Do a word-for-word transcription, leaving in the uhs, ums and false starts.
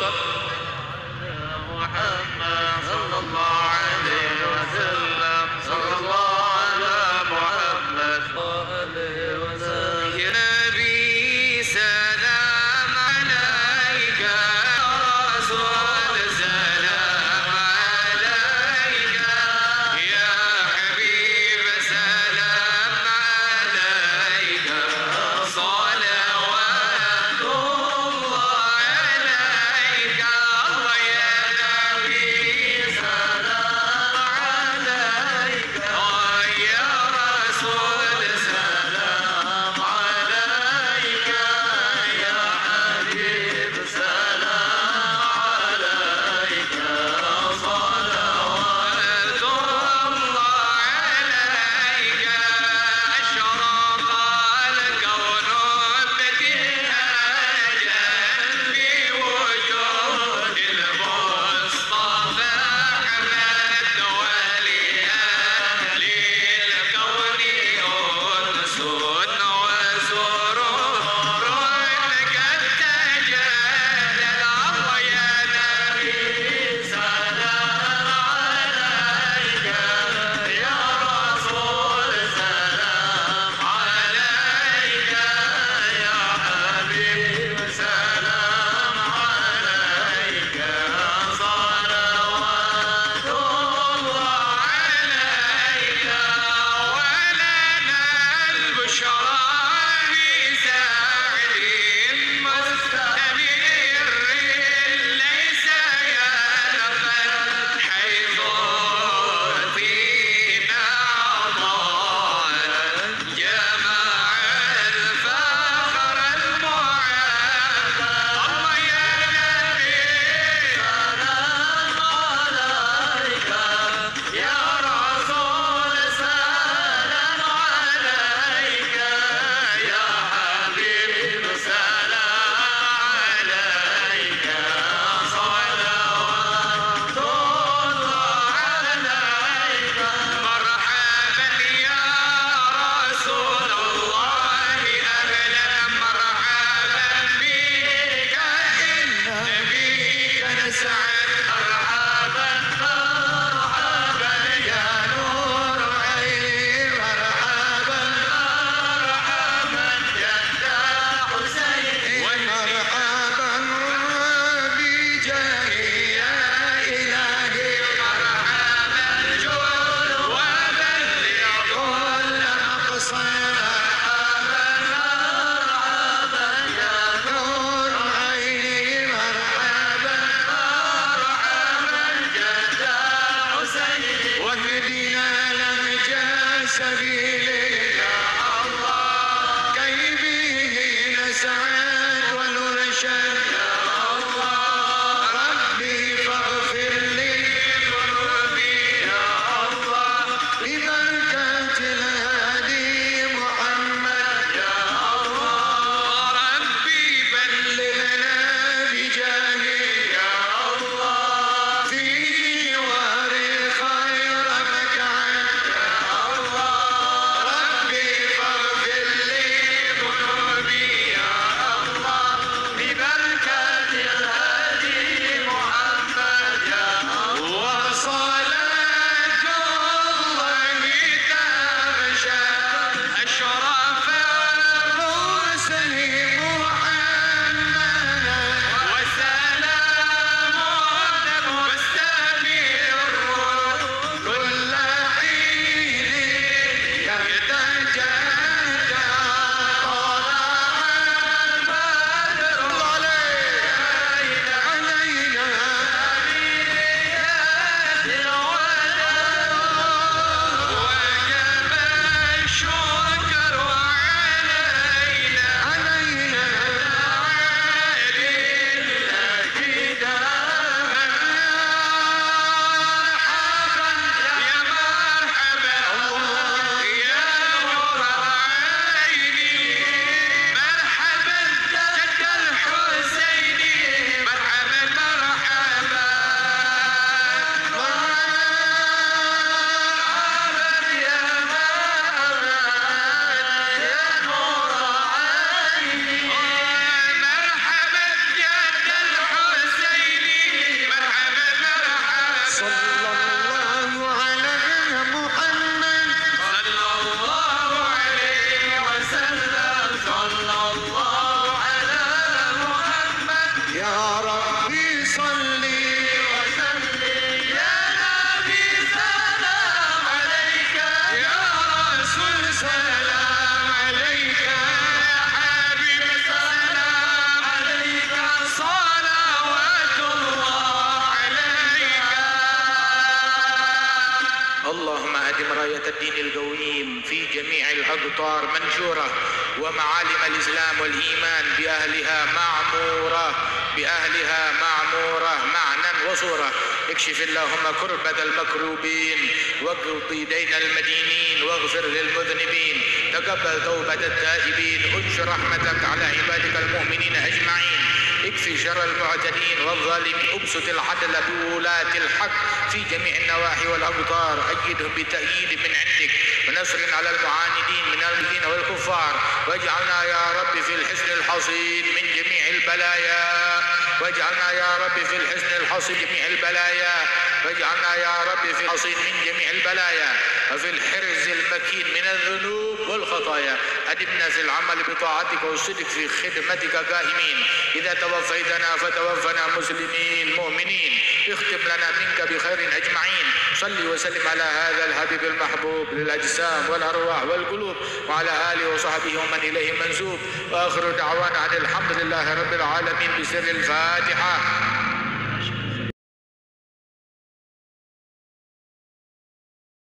محمد صلى الله عليه وسلم صلى الله على محمد عليه وسلم يا نبي سلام عليك يا رسول سلام عليك يا حبيب سلام عليك صلوات الله عليك الله يا نبي سلام عليك يا رسول سلام عليك يا حبيب سلام عليك صلوات الله عليك أشرق الكون ابتهاجا بوجود المصطفى أحمد ولأهل الكون أنس وسرور قد تجلى الله يا نبي سلام عليك يا رسول سلام عليك يا حبيب سلام عليك صلوات الله عليك ولنا البشرى بسعد مستمر ليس ينفد حيث أعطينا عطاء جمع الفخر المعاد الله يا نبي سلام عليك يا رسول سلام عليك يا حبيب سلام عليك صلوات الله عليك مرحبا يا رسول الله أهلا مرحبا بك النبي نسعد مرحبا مرحبا يا نور عيني مرحبا مرحبا جد حسين مرحبا بجاهي يا إلهي مرحبا جل وبلغ كل مقصد مرحبا مرحبا يا نور عيني مرحبا مرحبا يا ربي صلي وسلم يا نبي سلام عليك يا رسول سلام عليك يا حبيب سلام عليك صلوات الله عليك. اللهم أدم راية الدين القويم في جميع الأقطار منشورة، ومعالم الإسلام والإيمان بأهلها معمورة بأهلها معمورة معنى وصورة. اكشف اللهم كربة المكروبين، واقض دين المدينين، واغفر للمذنبين، تقبل توبة التائبين، انشر رحمتك على عبادك المؤمنين أجمعين، اكفي شر المعتدين والظالمين، ابسط العدل بولاة الحق في جميع النواحي والأقطار، أيدهم بتأييد من عندك ونصر على المعاندين من المؤمنين والكفار، واجعلنا يا رب في الحسن الحصين من جميع البلايا، واجعلنا يا رب في الحسن الحصين جميع البلايا، واجعلنا يا رب في الحصين من جميع البلايا، وفي الحرز المكين من الذنوب والخطايا. أدمنا في العمل بطاعتك والصدق في خدمتك قائمين. إذا توفيتنا فتوفنا مسلمين مؤمنين. اختم لنا منك بخير أجمعين. صل وسلم على هذا الحبيب المحبوب للأجسام والأرواح والقلوب، وعلى آله وصحبه ومن إليه منسوب. وآخر دعوانا عن الحمد لله رب العالمين بسر الفاتحة.